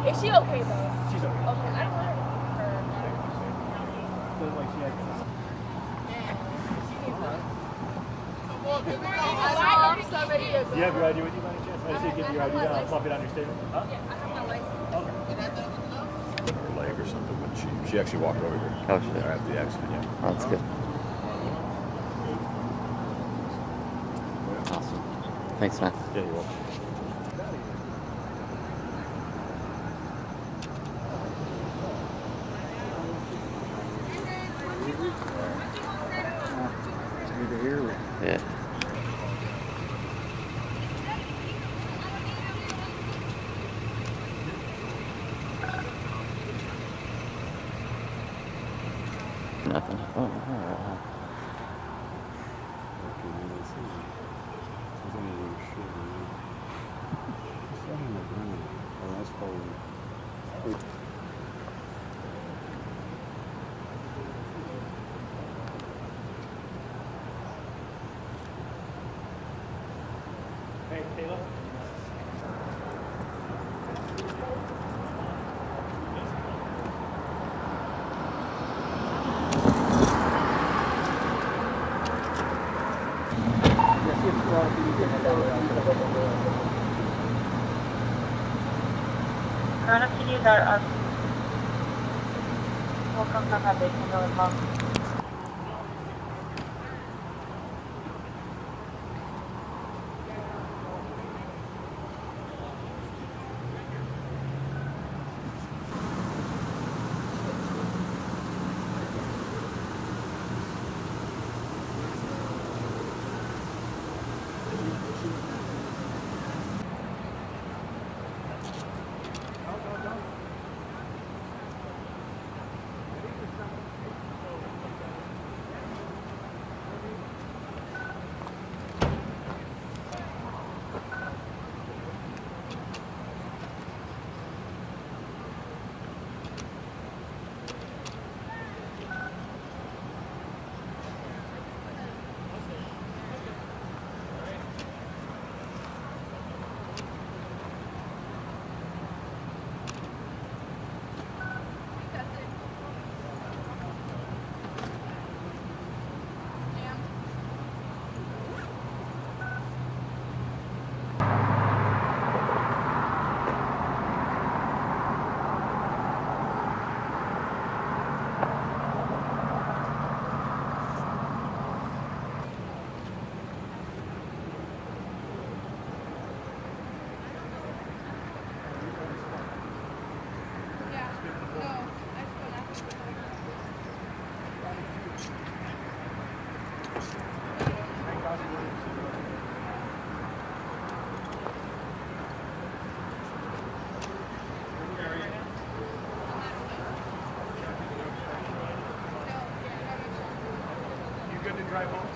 Is she okay though? She's okay. Okay, I don't know. Like she had I'm so ready to go. Do you have your ID with you by any chance? I just need to give you your ID down. I'll pop it on your statement. Huh? Yeah, I have my license. Okay. Her leg or something, but she actually walked over here. Oh, shit. After the accident, yeah. Oh, that's good. Awesome. Thanks, man. Yeah, you're welcome. Yeah. Nothing. Oh, Hey, Taylor. Continues our welcome to have a Drive home.